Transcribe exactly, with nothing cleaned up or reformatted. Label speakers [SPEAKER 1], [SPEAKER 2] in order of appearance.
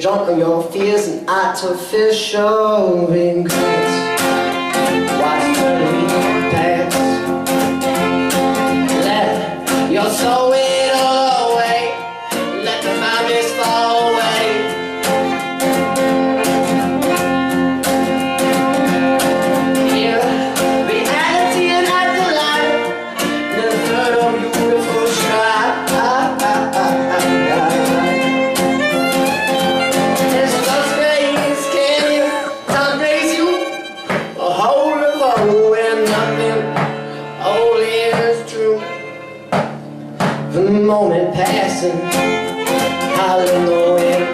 [SPEAKER 1] drunk on your fears and artificial regrets. Watch the week pass. Let your soul it all away. Let the memories fall away. Here, reality and afterlife. Never heard of beautiful sky. The moment passing, I don't know it.